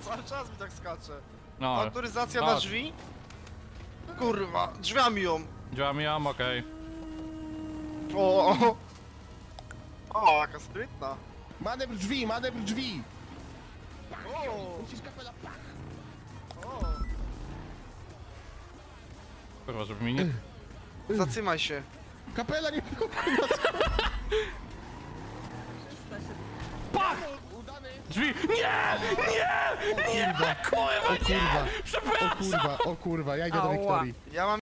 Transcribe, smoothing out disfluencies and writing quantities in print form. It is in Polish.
cały czas mi tak skacze. No, Autoryzacja no. na drzwi? Kurwa, drzwiami ją. Działam ją, okej. O, jaka sprytna. Manewr drzwi, manewr drzwi! O, Musisz kapela, pach! o. Kurwa, żeby mi nie... Zatrzymaj się. Kapela nie... Pach! Udany! Drzwi! Nie! Nie! Nie! Kurwa! O kurwa! Przepraszam! O kurwa, ja idę do Ała. Wiktorii. Ja mam